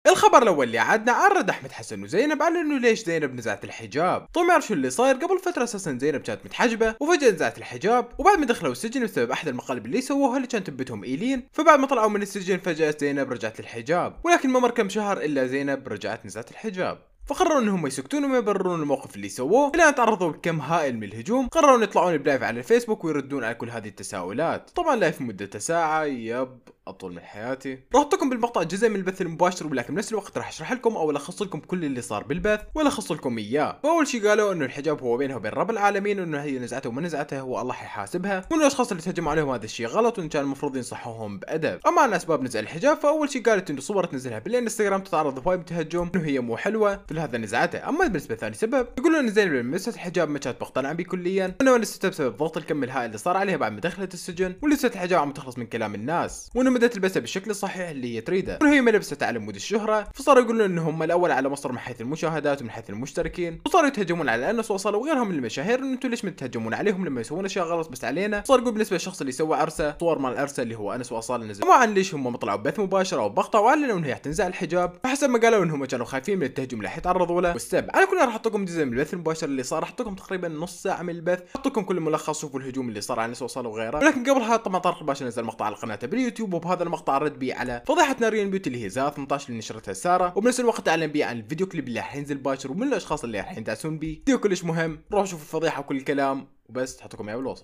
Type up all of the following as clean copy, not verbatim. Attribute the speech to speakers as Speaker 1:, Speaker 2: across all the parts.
Speaker 1: الخبر الاول اللي عادنا عرض احمد حسن وزينب على انه ليش زينب نزعت الحجاب. طبعا ما يعرف شو اللي صاير. قبل فتره اساسا زينب كانت متحجبه وفجاه نزعت الحجاب، وبعد ما دخلوا السجن بسبب احد المقالب اللي سووها اللي كانت تبتهم ايلين، فبعد ما طلعوا من السجن فجاه زينب رجعت للحجاب، ولكن ما مر كم شهر الا زينب رجعت نزعت الحجاب. فقرروا انهم يسكتون وما يبررون الموقف اللي سووه، الى ان تعرضوا لكم هائل من الهجوم. قرروا يطلعون بلايف على الفيسبوك ويردون على كل هذه التساؤلات. طبعا لايف مدته ساعه، يب اطول من حياتي. راح احطكم بالمقطع جزء من البث المباشر، ولكن بنفس الوقت راح اشرح لكم او الخص لكم كل اللي صار بالبث والخص لكم اياه. فاول شيء قالوا انه الحجاب هو بينها وبين رب العالمين، وانه هي نزعته وما نزعته هو الله حيحاسبها، وانه الاشخاص اللي تهجموا عليهم هذا الشيء غلط وان كان المفروض ينصحوهم بادب. اما عن اسباب نزع الحجاب، فاول شيء قالت انه صور تنزلها بالانستغرام تتعرض لهواي بتهجم انه هي مو حلوه، فلهذا نزعته. اما بالنسبه لثاني سبب، يقولون ان زينب لما لبست الحجاب ما كانت مقتنعه به كليا، وانه لبسته بسبب ضغط الكم الهائل اللي صار عليها بعد ما دخلت السجن، ولبست الحجاب عم تخلص من كلام الناس، وانه بدات تلبسها بالشكل الصحيح اللي هي تريده، وانه هي ما لبستها على مود الشهره. فصاروا يقولون انهم الاول على مصر من حيث المشاهدات ومن حيث المشتركين، وصاروا يتهجمون على انس وصل وغيرهم من المشاهير انه انتم ليش تهجمون عليهم لما يسوون اشياء غلط بس علينا. صار يقول بالنسبه للشخص اللي سوى عرسه، صور مال العرسه اللي هو انس واصال نزل ما عن ليش هم طلعوا بث مباشر او بقطع واعلنوا انه هي حتنزع الحجاب، فحسب ما قالوا انهم كانوا خايفين من التهجم اللي حيتعرضوا له والسب. على كل راح احط لكم جزء من البث المباشر اللي صار، احط لكم تقريبا نص ساعه من البث، احط لكم كل ملخص شوفوا الهجوم اللي صار على انس واصال وغيره. ولكن قبلها طبعا طارق الباشا نزل مقطع على قناته باليوتيوب، وبهذا المقطع رد بيه على فضيحه نارين بيوتي اللي هي زاها 18 اللي نشرتها ساره، وبنفس الوقت اعلن بيه عن الفيديو كليب اللي راح ينزل باشر ومن الاشخاص اللي راح يندعسون بيه. فيديو كلش مهم، روحوا شوفوا الفضيحه وكل الكلام، وبس تحط لكم اياه بالوصف.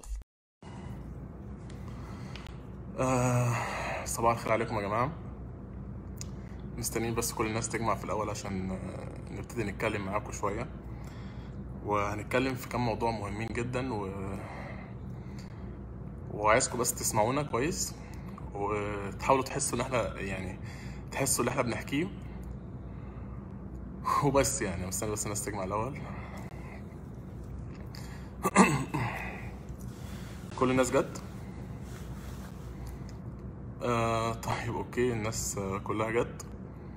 Speaker 2: صباح الخير عليكم يا جماعة. مستنيين بس كل الناس تجمع في الأول عشان نبتدي نتكلم معاكم شوية، وهنتكلم في كام موضوع مهمين جدا وعايزكم بس تسمعونا كويس وتحاولوا تحسوا ان احنا تحسوا اللي احنا بنحكيه وبس. مستني بس الناس تجمع الأول. كل الناس جت؟ طيب اوكي، الناس كلها جت.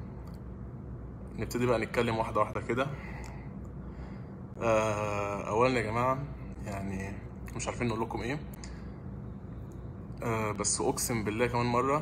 Speaker 2: نبتدي بقى نتكلم واحدة واحدة كده. اولا يا جماعة مش عارفين نقول لكم ايه، بس اقسم بالله كمان مرة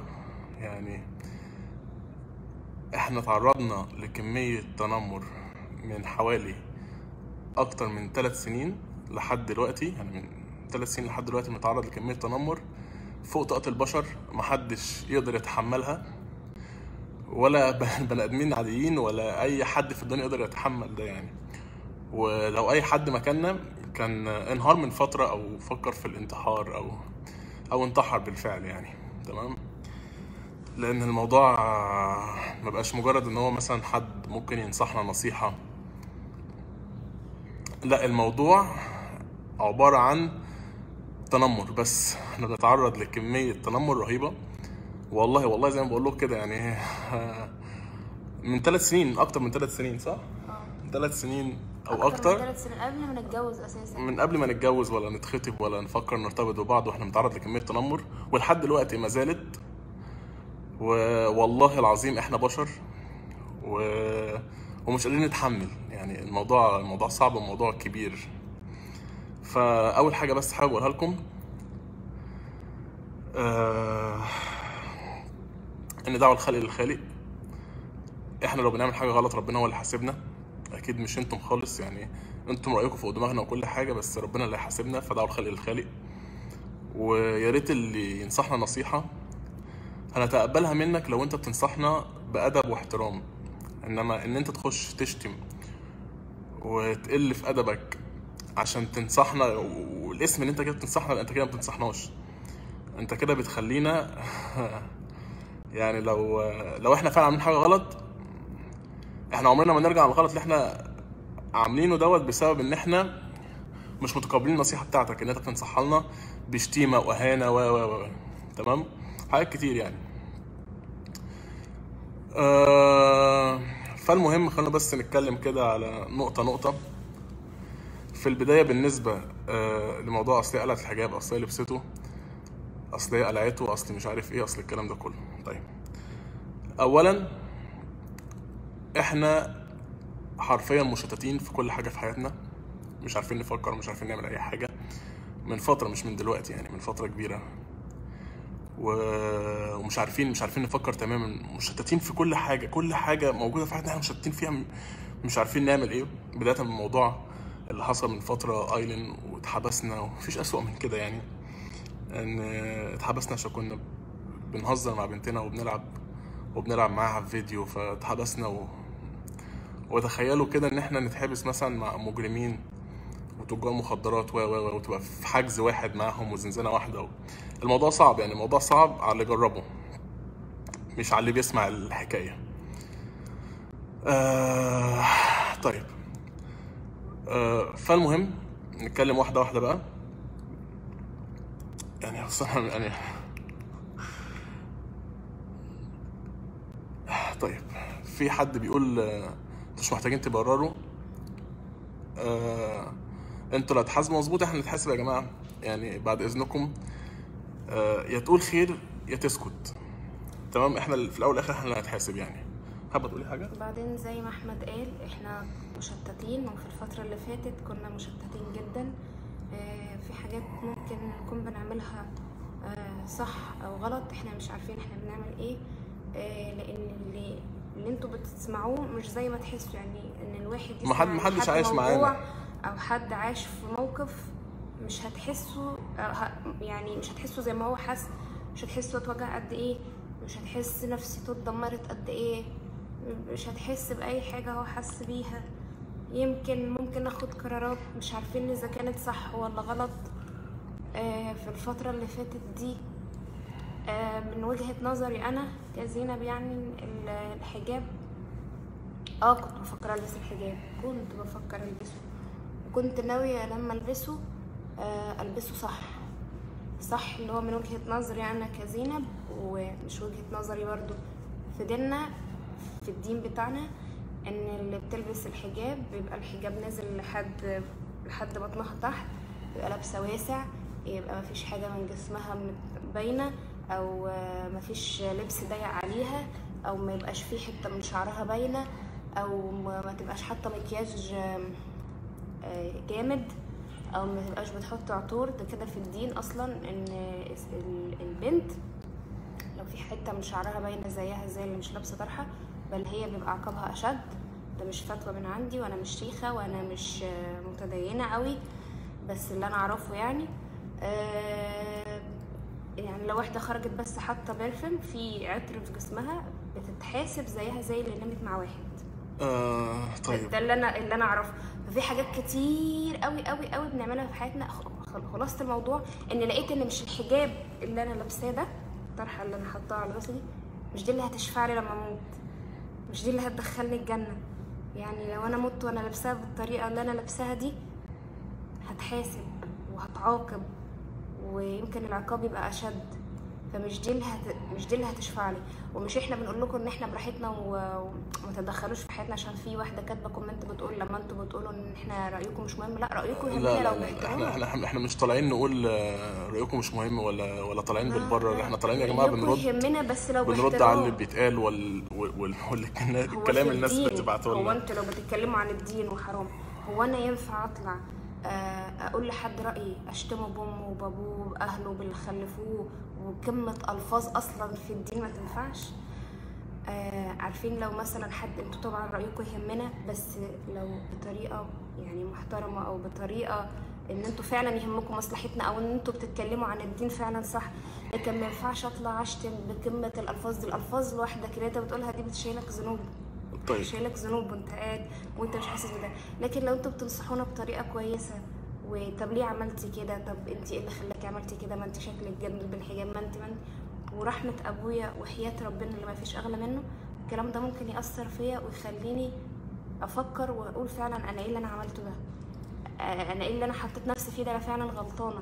Speaker 2: احنا تعرضنا لكمية تنمر من حوالي اكتر من 3 سنين لحد دلوقتي. من 3 سنين لحد دلوقتي بنتعرض لكمية تنمر فوق طاقة البشر، محدش يقدر يتحملها، ولا بني ادمين عاديين ولا اي حد في الدنيا يقدر يتحمل ده. ولو اي حد مكاننا كان انهار من فترة او فكر في الانتحار او انتحر بالفعل. تمام، لان الموضوع ما بقاش مجرد ان هو مثلا حد ممكن ينصحنا نصيحة، لا، الموضوع عبارة عن تنمر. بس احنا بنتعرض لكمية تنمر رهيبة، والله زي ما بقول لكم كده. من 3 سنين، اكتر من 3 سنين، صح؟ 3 سنين او اكتر.
Speaker 3: من 3 سنين قبل ما نتجوز اساسا،
Speaker 2: من قبل ما نتجوز ولا نتخطب ولا نفكر نرتبط ببعض، واحنا بنتعرض لكميه تنمر، ولحد دلوقتي ما زالت. والله العظيم احنا بشر ومش قادرين نتحمل. الموضوع صعب وموضوع كبير. فاول حاجه بس حابب اقولها لكم ان دعوه الخلق للخالق. احنا لو بنعمل حاجه غلط ربنا هو اللي حاسبنا، اكيد مش انتم خالص. انتم رايكم فوق دماغنا وكل حاجه، بس ربنا اللي هيحاسبنا. فدعوا الخلق للخالق. ويا ريت اللي ينصحنا نصيحه هنتقبلها منك لو انت بتنصحنا بادب واحترام، انما ان انت تخش تشتم وتقل في ادبك عشان تنصحنا، والاسم ان انت كده بتنصحنا، انت كده ما بتنصحناش، انت كده بتخلينا لو احنا فعلا عاملين حاجه غلط، احنا عمرنا ما نرجع على الغلط اللي احنا عاملينه دوت، بسبب ان احنا مش متقبلين النصيحه بتاعتك، ان انت بتنصحها لنا بشتيمه واهانه و تمام، حاجات كتير فالمهم خلينا بس نتكلم كده على نقطه نقطه. في البدايه بالنسبه لموضوع اصل هي قلعت الحجاب، اصل هي لبسته، اصل هي قلعته، اصل مش عارف ايه، اصل الكلام ده كله. طيب، اولا احنا حرفيا مشتتين في كل حاجه في حياتنا، مش عارفين نفكر، مش عارفين نعمل اي حاجه من فتره، مش من دلوقتي، من فتره كبيره. ومش عارفين نفكر تماما، مشتتين في كل حاجه موجوده في حياتنا احنا مشتتين فيها، مش عارفين نعمل ايه. بدايه من الموضوع اللي حصل من فتره ايلين واتحبسنا، ومفيش اسوأ من كده يعني، ان اتحبسنا عشان كنا بنهزر مع بنتنا وبنلعب معاها في فيديو، فاتحبسنا وتخيلوا كده ان احنا نتحبس مثلا مع مجرمين وتجار مخدرات وتبقى في حجز واحد معاهم وزنزانه واحده. الموضوع صعب يعني، الموضوع صعب على اللي جربه مش على اللي بيسمع الحكايه. طيب، فالمهم نتكلم واحده واحده بقى يعني. بصراحه يعني طيب، في حد بيقول مش محتاجين تبرروا، انتوا لا تحاسبوا مظبوط، احنا نتحاسب يا جماعه يعني بعد اذنكم. يا تقول خير يا تسكت، تمام؟ احنا في الاول والاخر احنا اللي هنتحاسب يعني. حابه تقولي حاجه؟
Speaker 3: بعدين زي ما احمد قال احنا مشتتين، وفي الفترة اللي فاتت كنا مشتتين جدا. في حاجات ممكن نكون بنعملها صح او غلط، احنا مش عارفين احنا بنعمل ايه. لان اللي انتوا بتسمعوه مش زي ما تحسوا، يعني ان الواحد يسمع
Speaker 2: محدش عايش معانا
Speaker 3: او حد عايش في موقف مش هتحسه، يعني مش هتحسه زي ما هو حس، مش هتحسه اتوجع قد ايه، مش هتحس نفسيته اتدمرت قد ايه، مش هتحس باي حاجه هو حس بيها. ممكن ناخد قرارات مش عارفين اذا كانت صح ولا غلط. في الفتره اللي فاتت دي من وجهة نظري انا كزينب يعني الحجاب، كنت بفكر البس الحجاب، كنت بفكر البسه، وكنت ناوية لما البسه البسه صح اللي هو من وجهة نظري انا كزينب، ومش وجهة نظري برضو في ديننا، في الدين بتاعنا، ان اللي بتلبس الحجاب بيبقى الحجاب نازل لحد بطنها تحت، بيبقى لابسه واسع، يبقى مفيش حاجه من جسمها باينه، او مفيش لبس ضيق عليها، او ما يبقاش فيه حته من شعرها باينه، او ما تبقاش حاطه مكياج جامد، او ما تبقاش بتحط عطور. ده كده في الدين اصلا ان البنت لو في حته من شعرها باينه زيها زي اللي مش لابسه طرحه، بل هي بيبقى عقابها اشد. ده مش فتوى من عندي، وانا مش شيخه، وانا مش متدينه قوي، بس اللي انا اعرفه يعني يعني لو واحده خرجت بس حاطه بيرفم في عطر في جسمها بتتحاسب زيها زي اللي نامت مع واحد.
Speaker 2: طيب،
Speaker 3: ده اللي انا اعرفه. ففي حاجات كتير قوي قوي قوي بنعملها في حياتنا. خلاصه الموضوع ان لقيت ان مش الحجاب اللي انا لابساه ده، الطرحه اللي انا حاطاها على راسي دي، مش دي اللي هتشفع لي لما اموت، مش دي اللي هتدخلني الجنه. يعني لو انا مت وانا لابساها بالطريقه اللي انا لابساها دي هتحاسب وهتعاقب، ويمكن العقاب يبقى اشد. فمش دي اللي هتشفع لي. ومش احنا بنقول لكم ان احنا براحتنا وما تتدخلوش في حياتنا عشان في واحده كاتبه كومنت بتقول لما انتوا بتقولوا ان احنا رايكم مش مهم. لا، رايكم يهمنا لو باحترام.
Speaker 2: احنا مش طالعين نقول رايكم مش مهم ولا طالعين بنبرر. احنا طالعين يا جماعه بنرد
Speaker 3: يهمنا، بس لو
Speaker 2: بنرد على اللي بيتقال والكلام الناس بتبعته لنا.
Speaker 3: هو انتوا لو بتتكلموا عن الدين وحرام، هو انا ينفع اطلع اقول لحد رايي اشتمه بامه وبابوه باهله باللي خلفوه وكلمه الفاظ اصلا في الدين ما تنفعش؟ عارفين لو مثلا حد، انتوا طبعا رايكم يهمنا، بس لو بطريقه يعني محترمه، او بطريقه ان انتوا فعلا يهمكم مصلحتنا، او ان انتوا بتتكلموا عن الدين فعلا صح. لكن ما ينفعش اطلع اشتم بكلمه الالفاظ دي. الالفاظ لوحدك اللي انت بتقولها دي بتشيلك ذنوب.
Speaker 2: طيب،
Speaker 3: شايلك ذنوب وانت قاعد وانت مش حاسس بده. لكن لو انتوا بتنصحونا بطريقه كويسه، وطب ليه عملتي كده، طب انت ايه اللي خلاكي عملتي كده، ما انت شكلك جميل بالحجاب، ما انت ورحمه ابويا وحياه ربنا اللي ما فيش اغلى منه، الكلام ده ممكن ياثر فيا ويخليني افكر واقول فعلا انا ايه اللي انا عملته ده، انا ايه اللي انا حطيت نفسي فيه ده، انا فعلا غلطانه.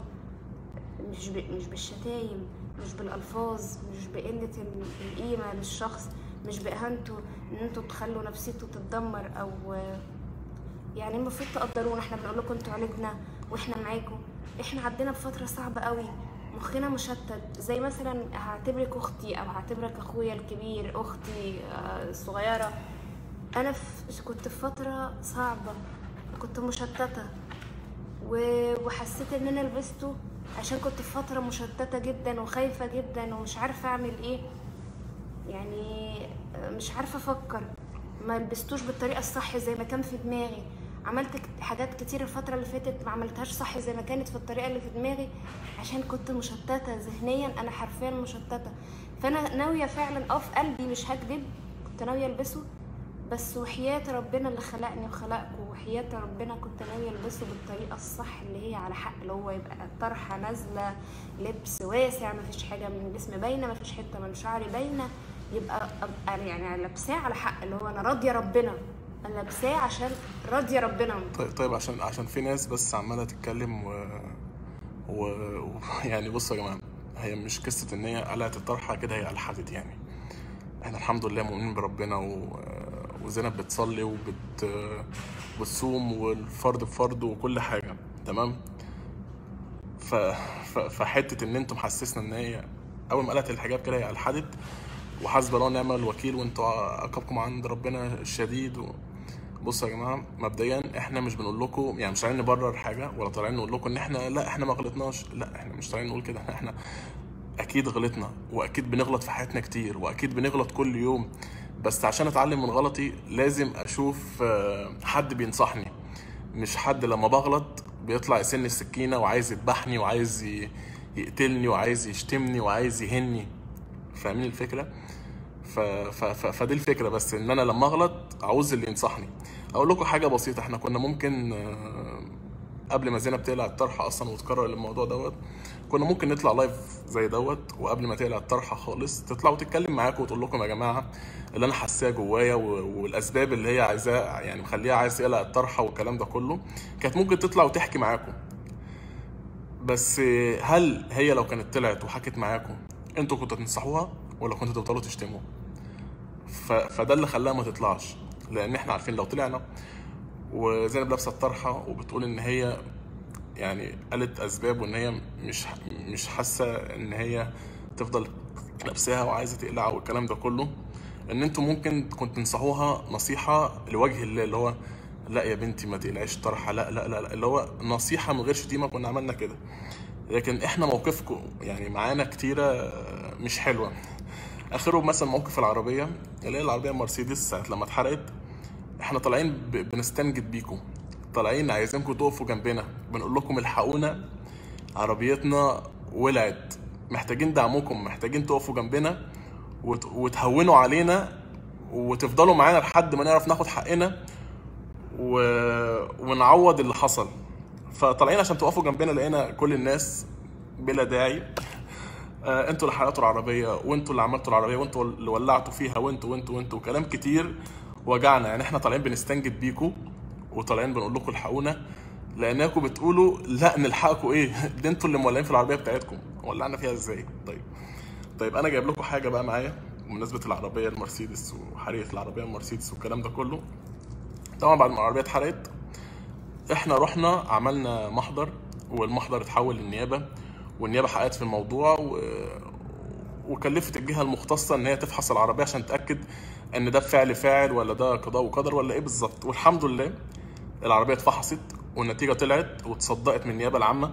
Speaker 3: مش بالشتايم، مش بالالفاظ، مش بقله القيمه للشخص، مش باهانته، ان انتوا تخلوا نفسيته تتدمر. او يعني المفروض تقدرونا، احنا بنقول لكم انتوا عالجنا واحنا معاكم. احنا عدينا بفتره صعبه قوي، مخنا مشتت. زي مثلا هعتبرك اختي او هعتبرك اخويا الكبير، اختي الصغيره. انا كنت في فتره صعبه، كنت مشتته، وحسيت ان انا لبسته عشان كنت في فترة مشتتة جدا وخايفة جدا ومش عارفة اعمل ايه، يعني مش عارفة افكر، ما لبستوش بالطريقة الصح زي ما كان في دماغي. عملت حاجات كتير الفترة اللي فاتت ما عملتهاش صح زي ما كانت في الطريقة اللي في دماغي، عشان كنت مشتتة ذهنيا، انا حرفيا مشتتة. فانا ناوية فعلا في قلبي مش هكذب، كنت ناوية البسه، بس وحياة ربنا اللي خلقني وخلقكم، وحياة ربنا كنت ناوية البسه بالطريقة الصح اللي هي على حق، اللي هو يبقى الطرحة نازلة، لبس واسع، مفيش حاجة من الجسم باينة، مفيش حتة من شعري باينة، يبقى يعني لابساه على حق، اللي هو انا راضية ربنا، انا لابساه عشان راضية ربنا.
Speaker 2: طيب عشان في ناس بس عمالة تتكلم يعني بصوا يا جماعة، هي مش قصة ان هي قلعت الطرحة كده هي ألحدت يعني. احنا الحمد لله مؤمنين بربنا وزينب بتصلي وبتصوم والفرض بفرض وكل حاجة تمام. فحتة ان انتم محسسنا ان هي اول ما قلعت الحجاب كده هي ألحدت، وحسب الله ونعم الوكيل وانتوا عقابكم عند ربنا الشديد بصوا يا جماعه، مبدئيا احنا مش بنقول لكم يعني، مش طالعين نبرر حاجه ولا طالعين نقول لكم ان احنا لا احنا ما غلطناش، لا احنا مش طالعين نقول كده، احنا اكيد غلطنا واكيد بنغلط في حياتنا كتير واكيد بنغلط كل يوم، بس عشان اتعلم من غلطي لازم اشوف حد بينصحني، مش حد لما بغلط بيطلع يسن السكينه وعايز يذبحني وعايز يقتلني وعايز يشتمني وعايز يهني. فاهمين الفكره؟ فدي الفكره، بس ان انا لما اغلط عاوز اللي ينصحني. اقول لكم حاجه بسيطه، احنا كنا ممكن قبل ما زينب تقلع الطرحه اصلا وتكرر الموضوع دوت، كنا ممكن نطلع لايف زي دوت، وقبل ما تقلع الطرحه خالص تطلع وتتكلم معاكم وتقول لكم يا جماعه اللي انا حاساه جوايا والاسباب اللي هي عايزاه يعني مخليها عايز تقلع الطرحه والكلام ده كله، كانت ممكن تطلع وتحكي معاكم. بس هل هي لو كانت طلعت وحكت معاكم انتوا كنتوا تنصحوها ولا كنتوا تفضلوا تشتموا؟ فده اللي خلاها ما تطلعش، لان احنا عارفين لو طلعنا وزينب لابسه الطرحه وبتقول ان هي يعني قالت اسباب وان هي مش حاسه ان هي تفضل لابساها وعايزه تقلعها والكلام ده كله، ان انتوا ممكن كنتوا تنصحوها نصيحه لوجه الله، اللي هو لا يا بنتي ما تقلعيش طرحه، لا لا لا، اللي هو نصيحه من غير شتيمه، كنا عملنا كده. لكن احنا موقفكم يعني معانا كتيره مش حلوه. اخرهم مثلا موقف العربيه اللي هي العربيه مرسيدس ساعه لما اتحرقت، احنا طالعين بنستنجد بيكم، طالعين عايزينكم تقفوا جنبنا، بنقول لكم الحقونا عربيتنا ولعت، محتاجين دعمكم، محتاجين تقفوا جنبنا وتهونوا علينا وتفضلوا معانا لحد ما نعرف ناخد حقنا ونعوض اللي حصل. فطالعين عشان تقفوا جنبنا، لقينا كل الناس بلا داعي انتوا اللي حرقتوا العربيه وانتوا اللي عملتوا العربيه وانتوا اللي ولعتوا فيها وانتوا كلام كتير وجعنا. يعني احنا طالعين بنستنجد بيكم وطالعين بنقول لكم الحقونا، لانكم بتقولوا لا نلحقكم ايه ده انتوا اللي مولعين في العربيه بتاعتكم، ولعنا فيها ازاي؟ طيب انا جايب لكم حاجه بقى معايا بمناسبه العربيه المرسيدس وحريقه العربيه المرسيدس والكلام ده كله. طبعا بعد ما العربيه اتحرقت احنا رحنا عملنا محضر، والمحضر اتحول للنيابه، والنيابه حققت في الموضوع وكلفت الجهه المختصه ان هي تفحص العربيه عشان تاكد ان ده فعل ولا ده قضاء وقدر ولا ايه بالظبط. والحمد لله العربيه اتفحصت والنتيجه طلعت وتصدقت من النيابه العامه،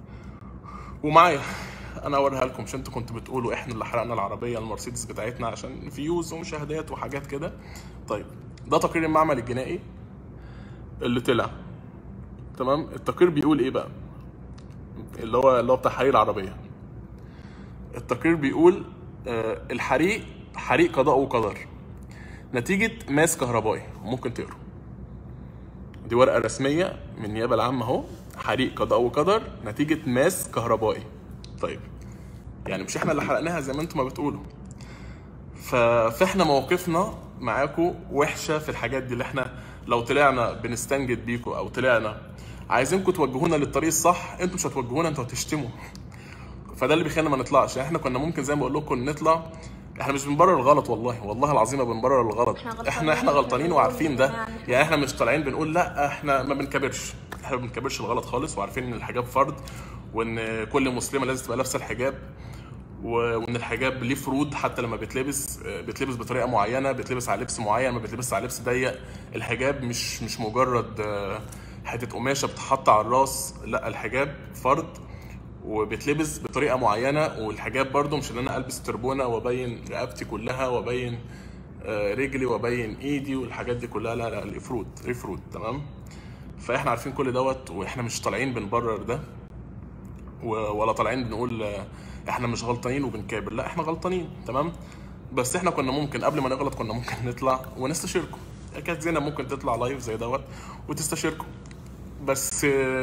Speaker 2: ومعايا انا اوريها لكم. مش انتوا كنتوا بتقولوا احنا اللي حرقنا العربيه المرسيدس بتاعتنا عشان فيوز ومشاهدات وحاجات كده؟ طيب ده تقرير المعمل الجنائي اللي طلع تمام. التقرير بيقول ايه بقى؟ اللي هو بتاع حريق العربيه. التقرير بيقول الحريق حريق قضاء وقدر نتيجه ماس كهربائي. ممكن تقروا، دي ورقه رسميه من النيابه العامه اهو، حريق قضاء وقدر نتيجه ماس كهربائي. طيب يعني مش احنا اللي حرقناها زي ما انتم ما بتقولوا. فاحنا موقفنا معاكم وحشه في الحاجات دي، اللي احنا لو طلعنا بنستنجد بيكم او طلعنا عايزينكم توجهونا للطريق الصح، انتوا مش هتوجهونا، انتوا هتشتموا. فده اللي بيخلينا ما نطلعش. احنا كنا ممكن زي ما بقول لكم نطلع، احنا مش بنبرر الغلط، والله العظيم ما بنبرر الغلط، احنا غلطانين وعارفين ده. يعني احنا مش طالعين بنقول لا، احنا ما بنكبرش، احنا ما بنكبرش الغلط خالص، وعارفين ان الحجاب فرض وان كل مسلمه لازم تبقى لابسه الحجاب، وان الحجاب ليه فروض، حتى لما بيتلبس بطريقه معينه، بيتلبس على لبس معين، ما بيتلبس على لبس ضيق. الحجاب مش مجرد حته قماشه بتتحط على الراس، لا الحجاب فرض وبتلبس بطريقه معينه، والحجاب برضو مش ان انا البس تربونه وابين رقبتي كلها وابين رجلي وابين ايدي والحاجات دي كلها، لا لا، الافروض تمام. فاحنا عارفين كل دوت، واحنا مش طالعين بنبرر ده ولا طالعين بنقول احنا مش غلطانين وبنكابر، لا احنا غلطانين تمام. بس احنا كنا ممكن قبل ما نغلط كنا ممكن نطلع ونستشيركم. كانت زينب ممكن تطلع لايف زي دوت وتستشيركم، بس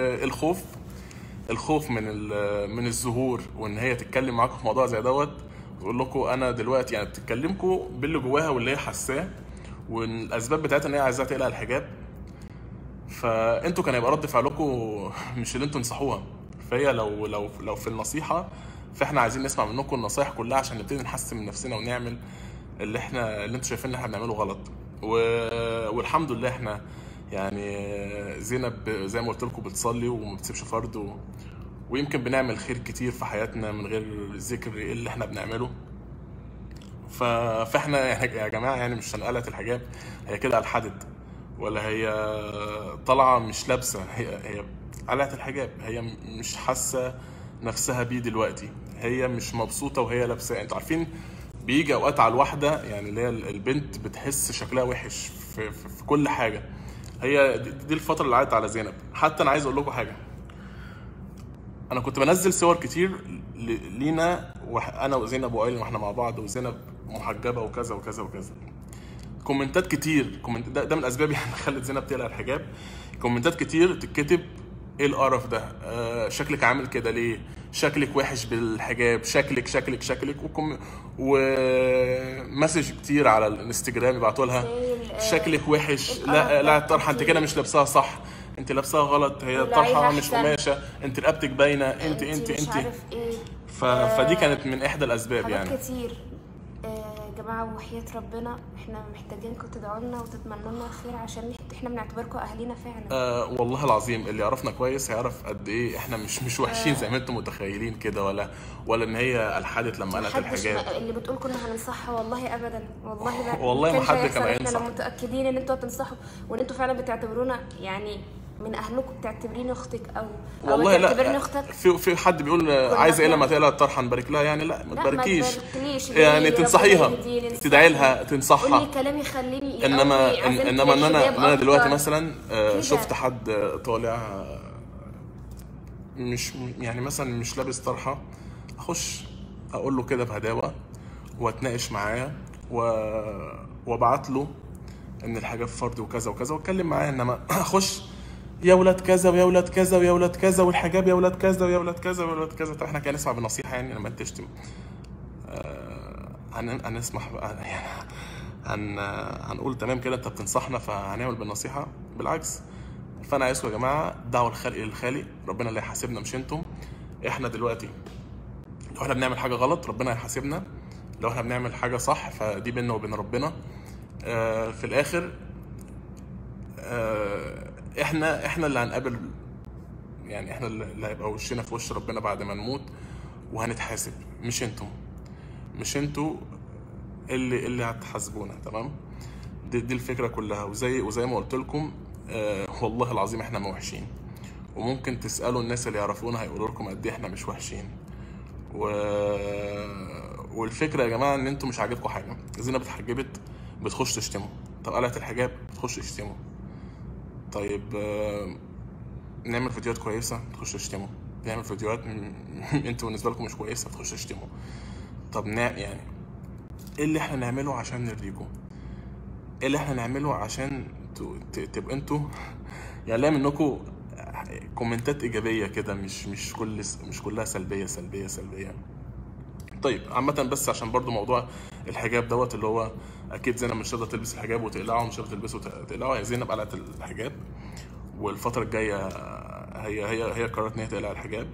Speaker 2: الخوف من الظهور وان هي تتكلم معاكم في موضوع زي دوت، تقول لكم انا دلوقتي يعني بتتكلمكم باللي جواها واللي هي حاساه والاسباب بتاعتها ان هي عايزاها تقلع الحجاب. فانتوا كان هيبقى رد فعلكم مش اللي انتوا تنصحوها. فهي لو في النصيحه، فاحنا عايزين نسمع منكم النصايح كلها عشان نبتدي نحسن من نفسنا ونعمل اللي انتوا شايفين ان احنا بنعمله غلط. والحمد لله احنا يعني زينب زي ما قلت لكم بتصلي وما بتسيبش فرض، ويمكن بنعمل خير كتير في حياتنا من غير ذكر ايه اللي احنا بنعمله. فاحنا يعني يا جماعه يعني مش هنقلت الحجاب هي كده الحدد، ولا هي طالعه مش لابسه، هي قلعت الحجاب، هي مش حاسه نفسها بيه دلوقتي، هي مش مبسوطه وهي لابسه. انتوا عارفين بيجي اوقات على الواحده يعني اللي هي البنت بتحس شكلها وحش في كل حاجه. هي دي الفتره اللي عدت على زينب. حتى انا عايز اقول لكم حاجه، انا كنت بنزل صور كتير لينا انا وزينب وايلين واحنا مع بعض، وزينب محجبه وكذا وكذا وكذا، كومنتات كتير، ده من الاسباب يعني خلت زينب تقلع الحجاب. كومنتات كتير تتكتب ايه القرف ده، شكلك عامل كده ليه، شكلك وحش بالحجاب، شكلك ومسج كتير على الانستجرام يبعتوا لها شكلك وحش، لا الطرحه انت كده مش لابساها صح، انت لابساها غلط، هي الطرحه مش قماشه، انت رقبتك باينه، انت فدي كانت من احدى الاسباب يعني.
Speaker 3: حاجات كتير يا جماعه، وحياه ربنا احنا محتاجينكم تدعوا لنا وتتمنوا لنا الخير، عشان احنا بنعتبركم اهالينا فعلا.
Speaker 2: والله العظيم اللي يعرفنا كويس هيعرف قد ايه احنا مش وحشين زي ما انتم متخيلين كده، ولا ان هي الحدت لما قالت الحجاب.
Speaker 3: اللي بتقول كنا هننصحها والله ابدا، والله
Speaker 2: والله ما حد كان هينصح.
Speaker 3: احنا متاكدين ان انتوا هتنصحوا، وان انتوا فعلا بتعتبرونا يعني من اهلكم، بتعتبريني اختك او
Speaker 2: والله
Speaker 3: بتعتبرني اختك.
Speaker 2: في حد بيقول عايزه ايه لما تقلع الطرحه نبارك لها يعني؟ لا ما تباركيش يعني، تنصحيها، تدعي لها، تنصحها.
Speaker 3: قولي كلام يخليني
Speaker 2: انما ان انا دلوقتي مثلا شفت حد طالع مش يعني مثلا مش لابس طرحه، اخش اقول له كده بهداوه واتناقش معاه وابعت له ان الحاجه في فرض وكذا وكذا واتكلم معاه. انما اخش يا ولاد كذا ويا ولاد كذا ويا ولاد كذا والحجاب يا ولاد كذا ويا ولاد كذا ويا ولاد كذا. طب احنا كده نسمع بالنصيحه يعني لما تشتم هنسمح بقى يعني هنقول تمام كده انت بتنصحنا فهنعمل بالنصيحه؟ بالعكس. فانا عايزكم يا جماعه دعوا الخلق للخالق، ربنا اللي هيحاسبنا مش انتم. احنا دلوقتي لو احنا بنعمل حاجه غلط ربنا هيحاسبنا، لو احنا بنعمل حاجه صح فدي بيننا وبين ربنا. في الاخر احنا اللي هنقابل يعني، احنا اللي هيبقى وشنا في وش ربنا بعد ما نموت وهنتحاسب، مش انتوا اللي هتحاسبونا. تمام؟ دي الفكره كلها. وزي ما قلت لكم والله العظيم احنا ما وحشين، وممكن تسالوا الناس اللي يعرفونا هيقولوا لكم قد ايه احنا مش وحشين. والفكره يا جماعه ان انتوا مش عاجبكم حاجه. زينب اتحجبت بتخش تشتموا، طب قلعت الحجاب بتخش تشتموا. طيب نعمل فيديوهات كويسه تخش تشتموا، نعمل فيديوهات انتوا بالنسبه لكم مش كويسه تخش تشتموا. طب يعني ايه اللي احنا نعمله عشان نرضيكم؟ ايه اللي احنا نعمله عشان تبقى انتوا يعني لا منكم كومنتات ايجابيه كده، مش كلها سلبيه. طيب عامه بس عشان برضو موضوع الحجاب دوت اللي هو اكيد زينب مش هتقدر تلبس الحجاب وتقلعه، مش هتقدر تلبسه وتقلعه. هي زينب قلعت الحجاب، والفتره الجايه هي قررت ان هي تقلع الحجاب،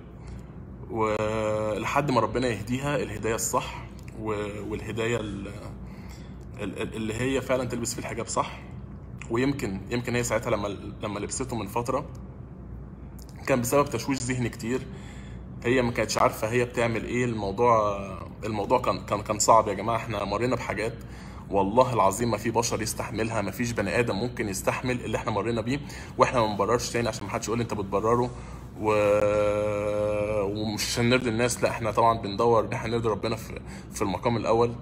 Speaker 2: ولحد ما ربنا يهديها الهدايه الصح والهدايه اللي هي فعلا تلبس في الحجاب صح. ويمكن هي ساعتها لما لبسته من فتره كان بسبب تشويش ذهني كتير، هي ما كانتش عارفه هي بتعمل ايه. الموضوع كان صعب يا جماعه. احنا مرينا بحاجات والله العظيم ما في بشر يستحملها، ما فيش بني ادم ممكن يستحمل اللي احنا مرينا بيه. واحنا ما بنبررش تاني عشان ما حدش يقول انت بتبرره ومش عشان نرضي الناس، لا احنا طبعا بندور ان احنا نرضي ربنا في المقام الاول.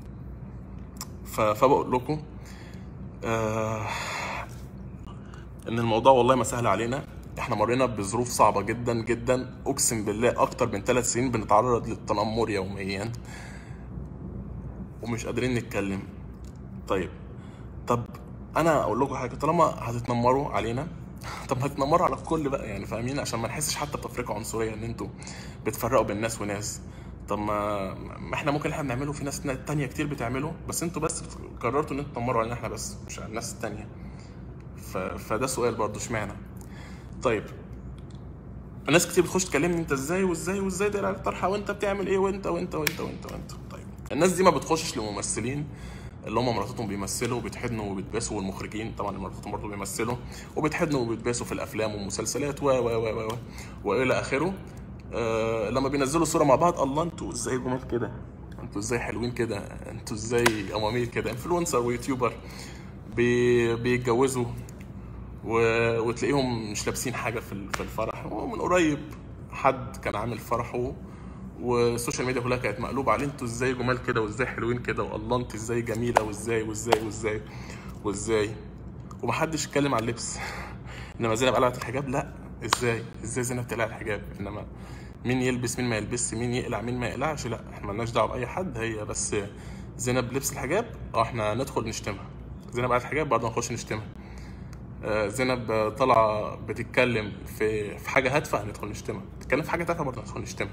Speaker 2: فبقول لكم ان الموضوع والله ما سهل علينا. احنا مرينا بظروف صعبه جدا جدا، اقسم بالله اكتر من 3 سنين بنتعرض للتنمر يوميا ومش قادرين نتكلم. طب انا اقول لكم حاجه، طالما هتتنمروا علينا طب ما تتنمروا على الكل بقى، يعني فاهمين؟ عشان ما نحسش حتى بتفرقه عنصريه ان انتوا بتفرقوا بين ناس وناس. طب ما احنا ممكن احنا بنعمله، في ناس تانية كتير بتعمله، بس انتوا بس قررتوا ان انتوا تنمروا علينا احنا بس، مش على الناس التانية. فده سؤال برضه، اشمعنى؟ طيب الناس كتير بتخش تكلمني انت ازاي وازاي داير على الطرحه، وانت بتعمل ايه، وانت. طيب الناس دي ما بتخشش لممثلين اللي هم مراتاتهم بيمثلوا وبيتحضنوا وبيتباسوا، والمخرجين طبعا مراتاتهم برضه بيمثلوا وبيتحضنوا وبيتباسوا في الافلام والمسلسلات والى اخره. لما بينزلوا صوره مع بعض، الله انتوا ازاي جمال كده، انتوا ازاي حلوين كده، انتوا ازاي امامير كده، انفلونسر ويوتيوبر بيتجوزوا وتلاقيهم مش لابسين حاجه في الفرح. ومن قريب حد كان عامل فرحه والسوشيال ميديا كلها كانت مقلوبه عليه، انتوا ازاي جمال كده وازاي حلوين كده، والله انت ازاي جميله وازاي ومحدش اتكلم عن اللبس. انما زينب قلعت الحجاب، لا ازاي زينب تقلع الحجاب؟ انما مين يلبس مين ما يلبسش، مين يقلع مين ما يقلعش، لا احنا مالناش دعوه باي حد. هي بس زينب لبس الحجاب، احنا ندخل نشتمها. زينب قلعت الحجاب برضه نخش نشتمها. زينب طالعه بتتكلم في حاجه هادفه، هندخل نشتمها. بتتكلم في حاجه تافهه برضه هندخل نشتمها.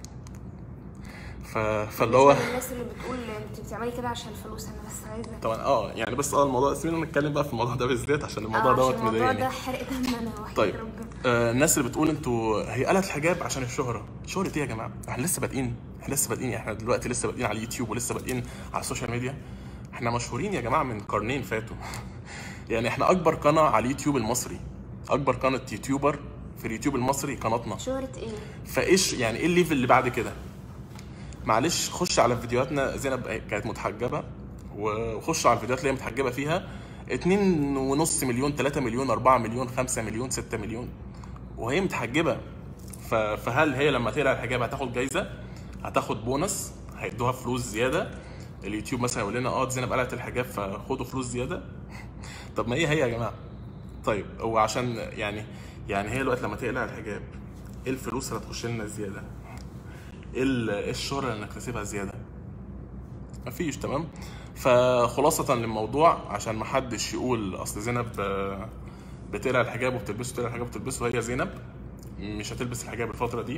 Speaker 2: فاللي هو
Speaker 3: الناس اللي بتقول انت بتعملي كده عشان الفلوس، انا بس عايزه
Speaker 2: طبعا يعني بس الموضوع سيبنا نتكلم بقى في الموضوع ده بالذات عشان الموضوع دوت مضايقني.
Speaker 3: الموضوع ده حرق دم انا وحيد
Speaker 2: طيب
Speaker 3: ربنا.
Speaker 2: الناس اللي بتقول انتوا هي قلعت الحجاب عشان الشهره. شهره ايه يا جماعه؟ احنا لسه بادئين احنا دلوقتي لسه بادئين على اليوتيوب ولسه بادئين على السوشيال ميديا. احنا مشهورين يا جماعه من قرنين فاتوا. يعني احنا اكبر قناه على اليوتيوب المصري، اكبر قناه يوتيوبر في اليوتيوب المصري قناتنا.
Speaker 3: شهرة ايه؟
Speaker 2: فايش يعني ايه الليفل اللي بعد كده؟ معلش خش على فيديوهاتنا، زينب كانت متحجبه، وخش على الفيديوهات اللي هي متحجبه فيها 2.5 مليون 3 مليون 4 مليون 5 مليون 6 مليون وهي متحجبه. فهل هي لما تقلع الحجاب هتاخد جايزه؟ هتاخد بونص؟ هيدوها فلوس زياده؟ اليوتيوب مثلا يقول لنا زينب قلعت الحجاب فخدوا فلوس زياده؟ طب ما هي يا جماعه. طيب هو عشان يعني هي دلوقتي لما تقلع الحجاب ايه الفلوس اللي هتخش لنا زياده؟ ايه الشهره اللي نكتسبها زياده؟ مفيش. تمام. فخلاصه للموضوع، عشان ما حدش يقول اصل زينب بتقلع الحجاب وبتلبسه، تقلع الحجاب وبتلبسه، هي زينب مش هتلبس الحجاب الفتره دي.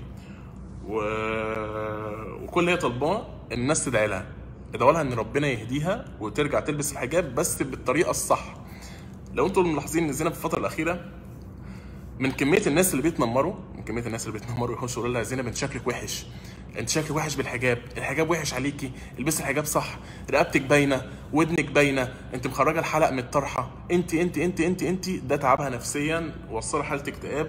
Speaker 2: وكل اللي هي طالباه الناس تدعي لها، ادعوا لها ان ربنا يهديها وترجع تلبس الحجاب بس بالطريقه الصح. لو انتم ملاحظين ان زينب في الفتره الاخيره من كميه الناس اللي بيتنمروا يخشوا يقولوا لها زينب انت شكلك وحش، انت شكلك وحش بالحجاب، الحجاب وحش عليكي، البسي الحجاب صح، رقبتك باينه، ودنك باينه، انت مخرجه الحلق من الطرحه، انت ده تعبها نفسيا، وصلها حاله اكتئاب.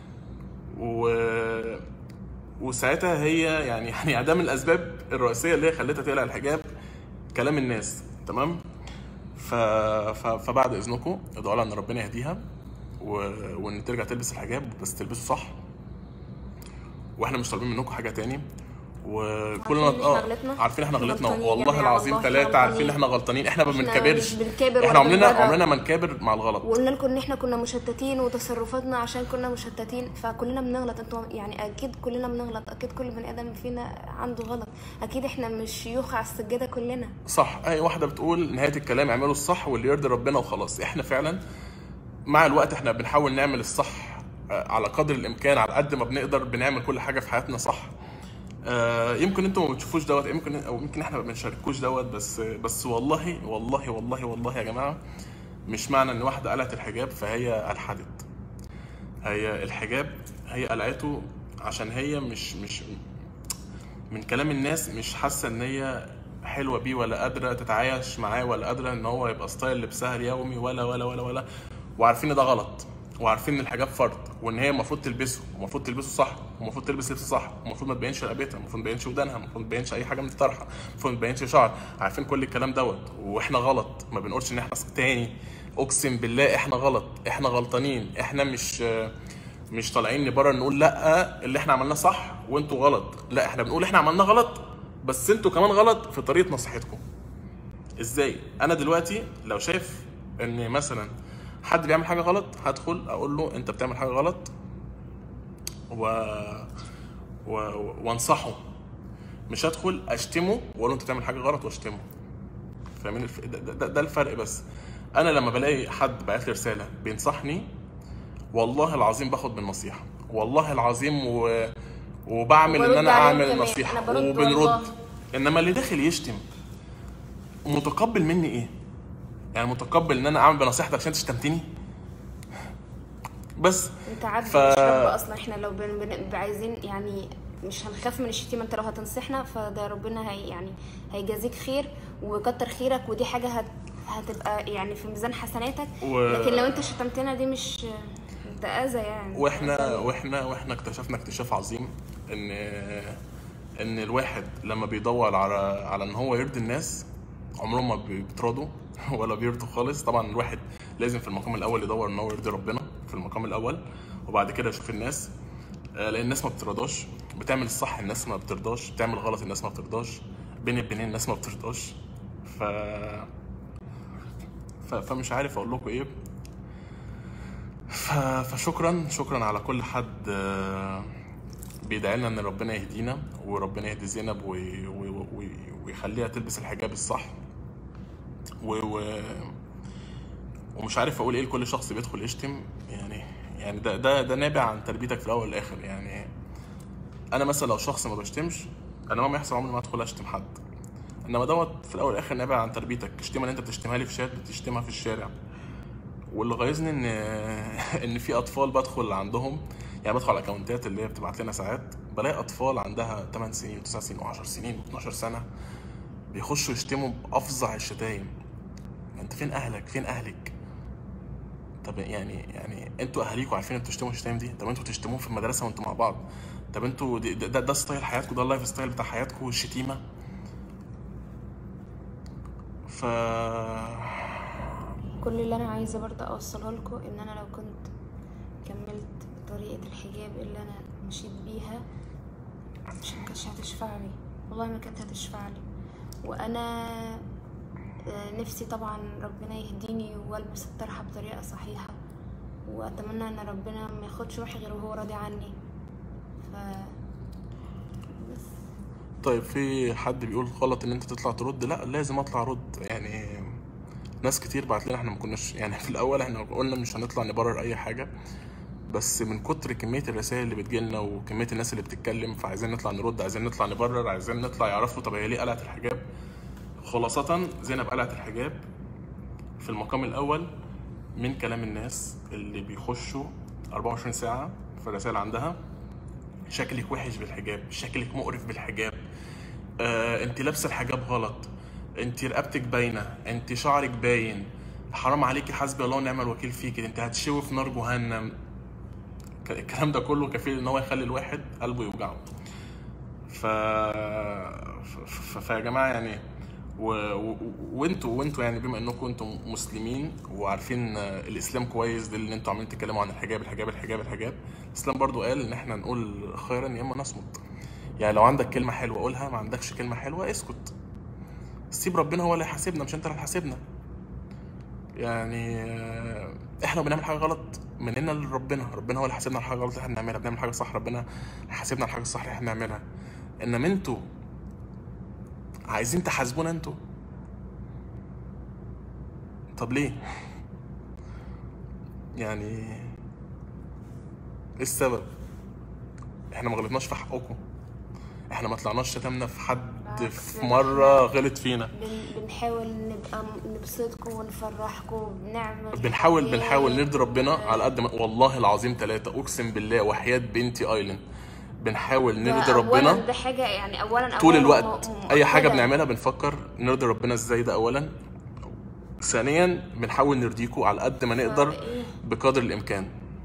Speaker 2: وساعتها هي يعني ده من الاسباب الرئيسيه اللي هي خلتها تقلع الحجاب، كلام الناس. تمام. فبعد اذنكم ادعوا لها ان ربنا يهديها وان ترجع تلبس الحجاب، بس تلبسه صح. واحنا مش طالبين منكم حاجه تاني، وكلنا عارفين احنا غلطنا والله العظيم 3 عارفين احنا غلطانين. احنا ما بنكابرش، احنا عمرنا ما نكابر مع الغلط.
Speaker 3: وقلنا لكم ان احنا كنا مشتتين وتصرفاتنا عشان كنا مشتتين، فكلنا بنغلط. انتوا يعني اكيد كلنا بنغلط، اكيد كل بني ادم فينا عنده غلط، اكيد احنا مش شيوخ على السجاده كلنا. صح.
Speaker 2: اي واحده بتقول نهايه الكلام اعملوا الصح واللي يرضي ربنا وخلاص. احنا فعلا مع الوقت احنا بنحاول نعمل الصح على قدر الامكان، على قد ما بنقدر بنعمل كل حاجه في حياتنا صح. يمكن انتوا ما بتشوفوش دوت، يمكن احنا ما بنشاركوش دوت، بس والله يا جماعه مش معنى ان واحده قلعت الحجاب فهي الحدت. هي الحجاب هي قلعته عشان هي مش من كلام الناس مش حاسه ان هي حلوه بيه، ولا قادره تتعايش معاه، ولا قادره ان هو يبقى ستايل لبسها اليومي، ولا وعارفين ان ده غلط، وعارفين ان الحجاب فرض، وان هي المفروض تلبسه، ومفروض تلبسه صح، ومفروض تلبس لبس صح، ومفروض ما تبينش رقبتها، المفروض ما تبينش ودانها، المفروض ما تبينش اي حاجه من الطرحه، المفروض ما تبينش شعر. عارفين كل الكلام دوت، واحنا غلط. ما بنقولش ان احنا تاني، اقسم بالله احنا غلط، احنا غلطانين، احنا مش طالعين نبرر نقول لا اللي احنا عملناه صح وانتوا غلط، لا احنا بنقول احنا عملناه غلط بس انتوا كمان غلط في طريقه نصيحتكم. ازاي؟ انا دلوقتي لو شايف ان مثلا حد بيعمل حاجه غلط هدخل اقول له انت بتعمل حاجه غلط وانصحه، مش هدخل اشتمه واقول له انت بتعمل حاجه غلط واشتمه. فاهمين ده الفرق. بس انا لما بلاقي حد بعت لي رساله بينصحني والله العظيم باخد بالنصيحه، والله العظيم وبعمل ان انا اعمل النصيحه وبنرد. انما اللي داخل يشتم متقبل مني ايه؟ يعني متقبل ان انا اعمل بنصيحتك عشان تشتمتني؟ بس
Speaker 3: انت عارف مش رب اصلا. احنا لو عايزين يعني مش هنخاف من الشتيمه. انت لو هتنصحنا فده ربنا يعني هيجازيك خير وكتر خيرك، ودي حاجه هتبقى يعني في ميزان حسناتك. لكن لو انت شتمتنا دي مش ده اذى يعني.
Speaker 2: واحنا اكتشفنا اكتشاف عظيم ان الواحد لما بيدور على ان هو يرضي الناس عمرهم ما بيتراضوا ولا بيرضوا خالص. طبعا الواحد لازم في المقام الاول يدور ان هو يرضي ربنا في المقام الاول، وبعد كده يشوف الناس، لان الناس ما بترضاش. بتعمل الصح الناس ما بترضاش، بتعمل غلط الناس ما بترضاش، بين البنين الناس ما بترضاش. فمش عارف اقول لكم ايه. فشكرا على كل حد بيدعي لنا ان ربنا يهدينا وربنا يهدي زينب ويخليها تلبس الحجاب الصح. ومش عارف اقول ايه لكل شخص بيدخل يشتم. يعني ده نابع عن تربيتك في الاول والاخر. يعني انا مثلا لو شخص ما بشتمش، انا ما يحصل عمري ما ادخل اشتم حد، انما دوت في الاول والاخر نابع عن تربيتك. الشتيمه اللي انت بتشتمها لي في شات بتشتمها في الشارع. واللي غيظني ان في اطفال بدخل عندهم، يعني بدخل على الاكونتات اللي هي بتبعت لنا ساعات، بلاقي اطفال عندها 8 سنين و9 سنين و10 سنين و12 سنه بيخشوا يشتموا بافظع الشتايم. انت فين اهلك؟ فين اهلك؟ طب يعني انتوا اهاليكوا عارفين انتوا تشتموا الشتايم دي؟ طب انتوا تشتموه في المدرسه وانتوا مع بعض؟ طب انتوا ده ستايل حياتكم؟ ده اللايف ستايل بتاع حياتكم الشتيمه؟
Speaker 3: كل اللي انا عايزه برضه اوصله لكم ان انا لو كنت كملت طريقه الحجاب اللي انا مشيت بيها مش ما كانتش هتشفع لي، والله ما كانت هتشفع لي. وانا نفسي طبعا ربنا يهديني والبس الطرحه بطريقه صحيحه، واتمنى ان ربنا ما ياخدش روحي غير وهو راضي عني. بس
Speaker 2: طيب في حد بيقول غلط ان انت تطلع ترد؟ لا لازم اطلع ارد. يعني ناس كتير بعت لنا، احنا ما كناش يعني في الاول احنا قلنا مش هنطلع نبرر اي حاجه، بس من كتر كميه الرسائل اللي بتجيلنا وكميه الناس اللي بتتكلم فعايزين نطلع نرد، عايزين نطلع نبرر، عايزين نطلع يعرفوا طب هي ليه قلعت الحجاب. خلاصة زينب قلعت الحجاب في المقام الاول من كلام الناس اللي بيخشوا 24 ساعه في الرسائل عندها: شكلك وحش بالحجاب، شكلك مقرف بالحجاب، انت لابسه الحجاب غلط، انت رقبتك باينه، انت شعرك باين، حرام عليكي، حسبي الله ونعم الوكيل فيكي، انت هتشوي في نار جهنم. الكلام ده كله كفيل ان هو يخلي الواحد قلبه يوجعه. فيا جماعه يعني وانتوا يعني بما انكم انتم مسلمين وعارفين الاسلام كويس، ده اللي انتوا عاملين تتكلموا عن الحجاب الحجاب الحجاب الحجاب، الاسلام برضو قال ان احنا نقول خيرا يا اما نصمت. يعني لو عندك كلمه حلوه قولها، ما عندكش كلمه حلوه اسكت، سيب ربنا هو اللي هيحاسبنا مش انت اللي هتحاسبنا. يعني احنا لو بنعمل حاجه غلط مننا لربنا، ربنا هو اللي حاسبنا على حاجه غلط احنا بنعملها. بنعمل حاجه صح ربنا هيحاسبنا على الحاجه الصح اللي احنا بنعملها. انما انتوا عايزين تحاسبونا انتوا، طب ليه؟ يعني ايه السبب؟ احنا ما غلطناش في حقكم، احنا ما طلعناش شتمنا في حد في مره غلط فينا.
Speaker 3: بنحاول نبقى نبسطكم ونفرحكم،
Speaker 2: بنحاول نرضي ربنا على قد ما، والله العظيم 3 اقسم بالله وحياة بنتي ايلين بنحاول نرضي ربنا.
Speaker 3: ده حاجه يعني اولا
Speaker 2: طول الوقت اي حاجه بنعملها بنفكر نرضي ربنا ازاي، ده اولا. ثانيا بنحاول نرضيكم على قد ما نقدر بقدر الامكان.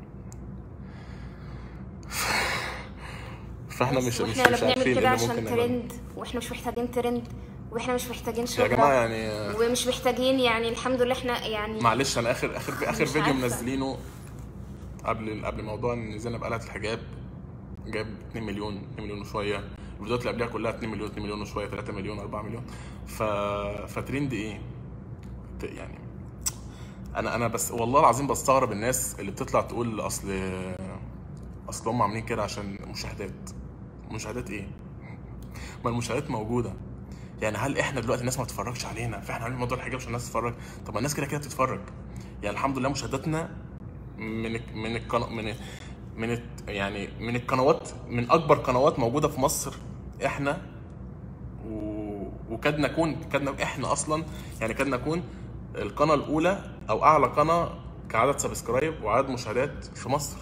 Speaker 2: فاحنا مش عارفين
Speaker 3: كده عشان ترند، واحنا مش محتاجين ترند، واحنا مش محتاجين شهرة
Speaker 2: يا جماعه يعني،
Speaker 3: ومش محتاجين يعني الحمد لله احنا يعني
Speaker 2: معلش انا اخر فيديو منزلينه قبل موضوع ان زينب قلعت الحجاب جاب 2 مليون وشويه، الفيديوهات اللي قبلها كلها 2 مليون وشويه، 3 مليون، 4 مليون. فترند ايه يعني؟ انا بس والله العظيم بستغرب الناس اللي بتطلع تقول اصل هم عاملين كده عشان مشاهدات ايه؟ ما المشاهدات موجوده. يعني هل احنا دلوقتي الناس ما بتتفرجش علينا فاحنا عاملين موضوع الحجاب عشان الناس تتفرج؟ طب ما الناس كده كده بتتفرج. يعني الحمد لله مشاهداتنا من القنوات، من اكبر قنوات موجوده في مصر احنا، وكاد نكون احنا اصلا يعني كاد نكون القناه الاولى او اعلى قناه كعدد سبسكرايب وعدد مشاهدات في مصر.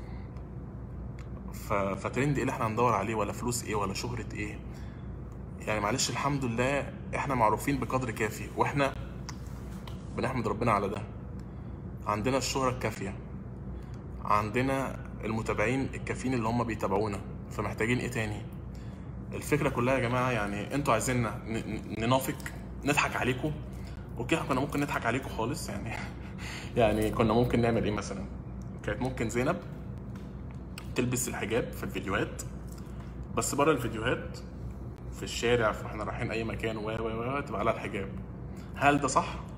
Speaker 2: فترند ايه اللي احنا هندور عليه؟ ولا فلوس ايه؟ ولا شهرة ايه؟ يعني معلش الحمد لله احنا معروفين بقدر كافي، واحنا بنحمد ربنا على ده. عندنا الشهرة الكافية، عندنا المتابعين الكافيين اللي هم بيتابعونا، فمحتاجين ايه تاني؟ الفكرة كلها يا جماعة يعني انتوا عايزيننا ننافق نضحك عليكم؟ اوكي كنا ممكن نضحك عليكم خالص يعني يعني كنا ممكن نعمل ايه مثلا؟ كانت ممكن زينب تلبس الحجاب في الفيديوهات، بس بره الفيديوهات في الشارع، فاحنا رايحين اي مكان تبقى على الحجاب. هل ده صح؟